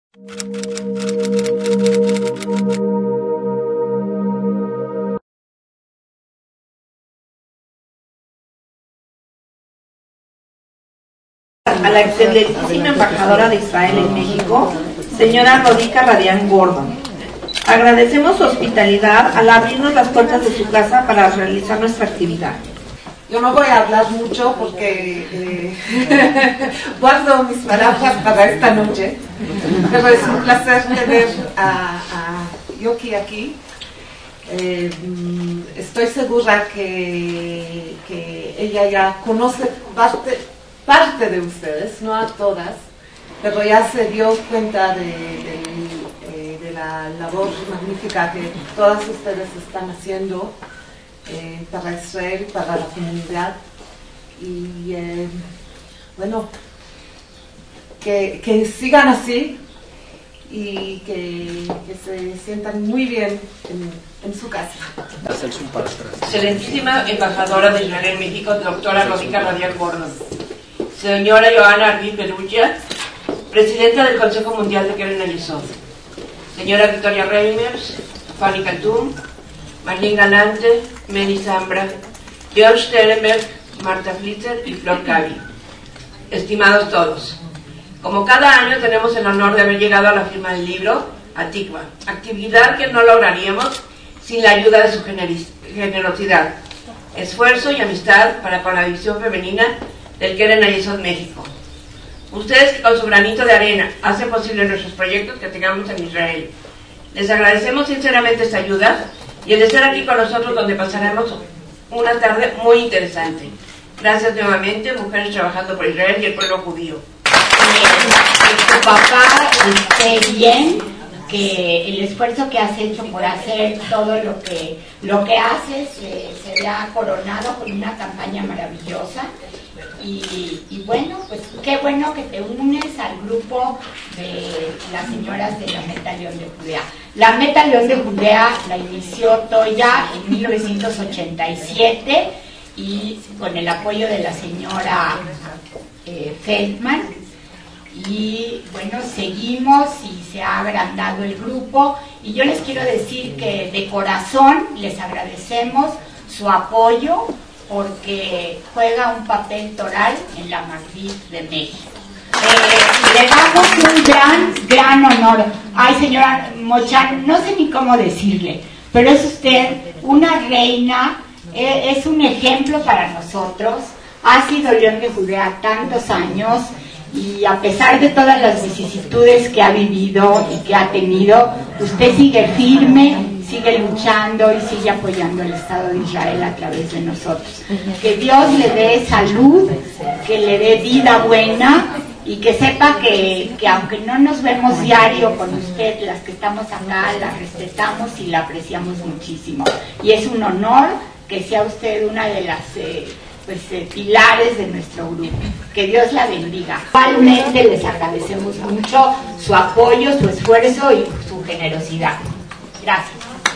A la excelentísima embajadora de Israel en México, señora Rodica Radian Gordon. Agradecemos su hospitalidad al abrirnos las puertas de su casa para realizar nuestra actividad. Yo no voy a hablar mucho porque guardo mis palabras para esta noche, pero es un placer tener a Yoki aquí. Estoy segura que ella ya conoce parte de ustedes, no a todas, pero ya se dio cuenta de la labor magnífica que todas ustedes están haciendo para Israel, para la comunidad. Y bueno, que sigan así y que se sientan muy bien en su casa. Excelentísima embajadora de Israel en México, doctora Rodica Radian Gordon. Señora Johanna Arviz Berugia, presidenta del Consejo Mundial de Keren Ayesod. Señora Victoria Reimers, Fanny Cantum, Marlene Galante, Meni Zambra, George Terenberg, Marta Flitzer y Flor Cavi. Estimados todos, como cada año tenemos el honor de haber llegado a la firma del libro Atikva, actividad que no lograríamos sin la ayuda de su generosidad, esfuerzo y amistad para con la división femenina del Keren Ayesod México. Ustedes que con su granito de arena hacen posible nuestros proyectos que tengamos en Israel. Les agradecemos sinceramente esta ayuda y el estar aquí con nosotros donde pasaremos una tarde muy interesante. Gracias nuevamente, mujeres trabajando por Israel y el pueblo judío. Que tu papá esté bien, que el esfuerzo que has hecho por hacer todo lo que haces se vea coronado con una campaña maravillosa. Y bueno, pues qué bueno que te unes al grupo de las señoras de la Meta León de Judea. La Meta León de Judea la inició Toya en 1987 y con el apoyo de la señora Feldman. Y bueno, seguimos y se ha agrandado el grupo. Y yo les quiero decir que de corazón les agradecemos su apoyo, porque juega un papel toral en la Matriz de México. Le damos un gran honor. Ay, señora Mochan, no sé ni cómo decirle, pero es usted una reina, es un ejemplo para nosotros. Ha sido León de Judea tantos años y a pesar de todas las vicisitudes que ha vivido y que ha tenido, usted sigue firme, sigue luchando y sigue apoyando al Estado de Israel a través de nosotros. Que Dios le dé salud, que le dé vida buena y que sepa que aunque no nos vemos diario con usted, las que estamos acá la respetamos y la apreciamos muchísimo. Y es un honor que sea usted una de las pilares de nuestro grupo. Que Dios la bendiga. Igualmente les agradecemos mucho su apoyo, su esfuerzo y su generosidad. Gracias.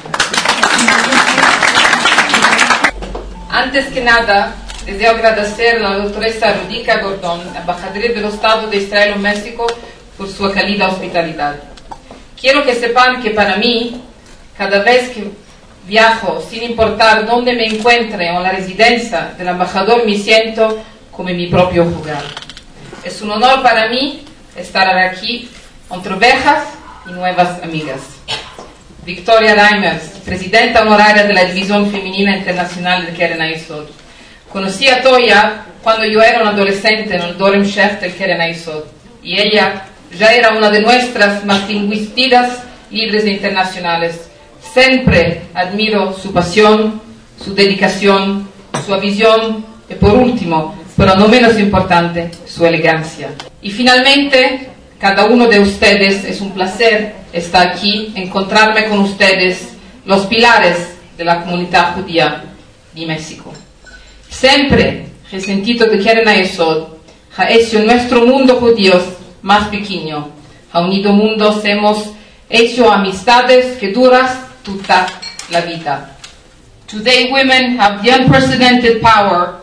Antes que nada, deseo agradecer a la doctora Rodica Gordon, embajadora del Estado de Israel en México, por su cálida hospitalidad. Quiero que sepan que para mí, cada vez que viajo, sin importar dónde me encuentre o en la residencia del embajador, me siento como en mi propio hogar. Es un honor para mí estar aquí entre viejas y nuevas amigas. Victoria Reimers, presidenta honoraria de la División Femenina Internacional de Keren Ayesod. Conocí a Toya cuando yo era un adolescente en el Dorem Chef del Keren Ayesod y ella ya era una de nuestras más distinguidas líderes internacionales. Siempre admiro su pasión, su dedicación, su visión y por último, pero no menos importante, su elegancia. Y finalmente, cada uno de ustedes, es un placer estar aquí, encontrarme con ustedes, los pilares de la comunidad judía de México. Siempre he sentido que Keren Ayesod ha hecho nuestro mundo judío más pequeño, ha unido mundos, hemos hecho amistades que duran toda la vida. Today women have the unprecedented power,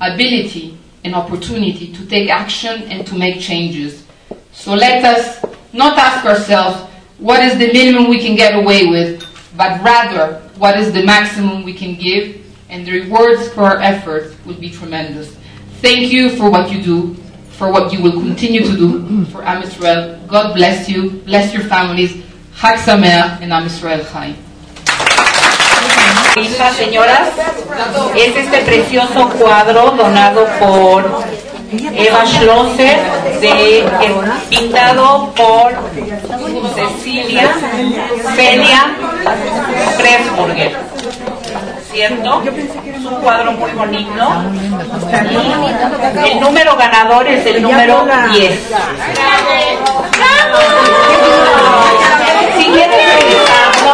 ability and opportunity to take action and to make changes. So let us not ask ourselves what is the minimum we can get away with, but rather what is the maximum we can give, and the rewards for our efforts will be tremendous. Thank you for what you do, for what you will continue to do for Am Israel. God bless you, bless your families. Chag Sameach and Am Israel Chai. Señoras, es este precioso cuadro donado por Eva Schlosser, pintado por Cecilia Celia Pressburger, ¿cierto? Es un cuadro muy bonito. Y el número ganador es el número 10. Si quieren revisarlo,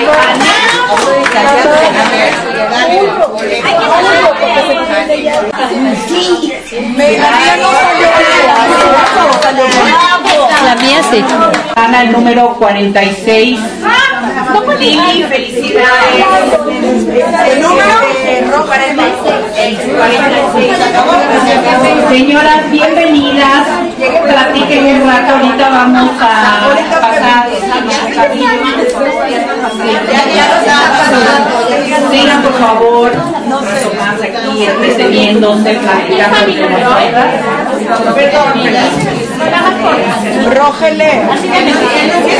la mía sí. Gana el número 46. Lili, felicidades. El número 46. Señoras, bienvenidas. Platiquen un rato. Ahorita vamos a pasar sigan por favor más aquí entreteniéndose, platicando con nosotras. Rógele.